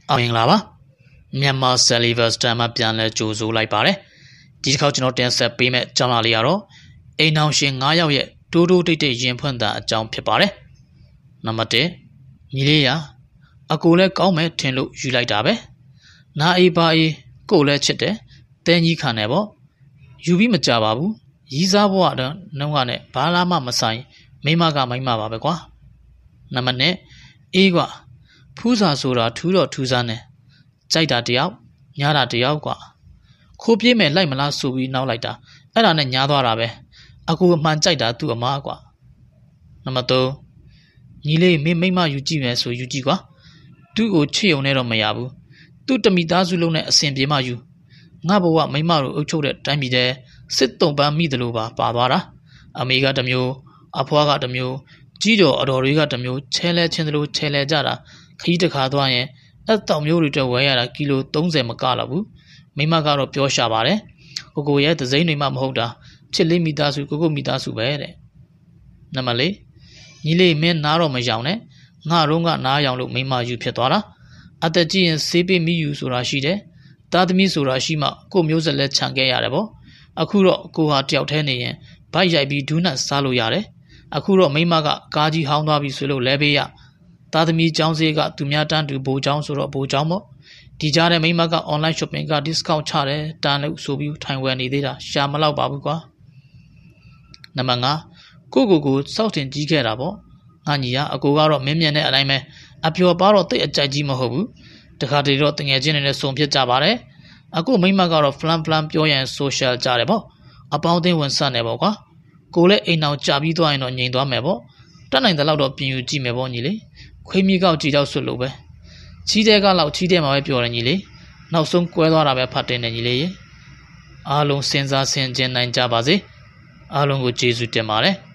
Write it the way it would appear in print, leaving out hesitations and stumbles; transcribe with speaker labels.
Speaker 1: အောင်င်္ဂလာပါမြန်မာ Salivers တမ်းမှပြန်လဲကြိုဆိုလိုက်ပါတယ်ဒီတစ်ခေါက်ကျွန်တော်တင်ဆက်ပေးမယ့်ကြောင်းလာလေးကတော့အိမ်အောင်ရှင်9ယောက်ရဲ့တိုးတိုးတိတ်တိတ်ရင်ဖွင့်တာအကြောင်းဖြစ်ပါတယ်နံပါတ်1ညီလေးရအကိုလည်းကောင်းမယ်ထင်လို့ယူလိုက်တာပဲနာအေးပါအေးကိုလည်းချစ်တယ်တဲကြီးခံတယ်ပေါ့ယူပြီးမကြပါဘူးရီးစားဘဝတော့နှုံးကနဲ့ဘာလာမှမဆိုင်မိမကမိမပါပဲကွာနံပါတ်2အေးကွာဖူးစာဆိုတာထူးတော့ထူးစားနေကြိုက်တာတယောက်ညားတာတယောက်ကွာခိုးပြေးမယ်လိုက်မလားဆိုပြီးနောက်လိုက်တာအဲ့ဒါနဲ့ညားသွားတာပဲအကူအမှန်ကြိုက်တာသူ့အမားကွာနံပါတ်3ညီလေးမင်းမိမယူကြည့်မယ်ဆိုယူကြည့်ကွာသူ့ကိုချစ်ုံနဲ့တော့မရဘူးသူ့တမိသားစုလုံးနဲ့အစဉ်ပြေမှယူငါဘဝမိမတို့အုပ်ချုပ်တဲ့တိုင်းပြည်တဲ့စစ်တုံပန်းမိတယ်လို့ပါသွားတာအမေကတစ်မျိုးအဖွားကတစ်မျိုးကြီးတော်အတော်တွေကတစ်မျိုးချဲလဲချင်းတယ်လို့ချဲလဲကြတာခကြီးတစ်ခါသွားရင်အဲ့တောင်မျိုးတွေတက်ဝဲရတာကီလို30မကလောက်ဘူးမိမကတော့ပြောရှာပါတယ်ကိုရဲ့သစိမ်းတွေမှမဟုတ်တာချစ်လေးမိသားစုကိုမိသားစုပဲတဲ့နံပါတ်4ညီလေးမင်းနားတော့မရောင်နဲ့ငါတော့ကနားရောင်လို့မိမယူဖြစ်သွားတာအသက်ကြီးရင်ဆေးပေးမိယူဆိုတာရှိတယ်သားသမီးဆိုတာရှိမှကိုမျိုးဆက်လက်ခြံခဲ့ရတယ်ပေါ့အခုတော့ကိုဟာတယောက်တည်းနေရင်ဗိုက်ရိုက်ပြီးဒူးနတ်စားလို့ရတယ်အခုတော့မိမကကားကြီးဟောင်းသွားပြီဆိုလို့လဲပေးရသားသမီးចောင်းစေးကသူများတန်းတူဘိုးចောင်းဆိုတော့ဘိုးចောင်းပေါ့ဒီကြားထဲမိမက online shopping က discount ချတယ်တန်လို့ဆိုပြီးထိုင်ဝယ်နေသေးတာရှာမလောက်ပါဘူးကွာနံပါတ်5ကိုစောက်တင်ကြီးခဲ့တာပေါ့ငါညီကအကိုကတော့မင်းမြတ်တဲ့အတိုင်းပဲအပျော်ပါတော့တိတ်အကြိုက်ကြီးမဟုတ်ဘူးတခါတည်းတော့တငယ်ချင်းတွေနဲ့စုံဖြစ်ကြပါတယ်အခုမိမကတော့ flan ပြောရင် social ကြတယ်ပေါ့အပေါင်းအသင်းဝင်ဆက်နေပေါ့ကွာကိုလည်းအိမ်အောင်ကြာပြီးသွားရင်တော့ငြိမ်သွားမယ်ပေါ့တက်နိုင်တဲ့လောက်တော့ပြင်ယူကြည့်မယ်ပေါ့ညီလေးခွေးမြေကောက်ကြည့်တော့ဆွတ်လို့ပဲချီးတဲ့ကလောက်ချီးတဲ့မှာပဲပြောတယ်ညီလေးနောက်ဆုံးကွဲသွားတာပဲဖတ်တင်တယ်ညီလေးရေအားလုံးစဉ်းစားဆင်ခြင်နိုင်ကြပါစေအားလုံးကိုကျေးဇူးတင်ပါတယ်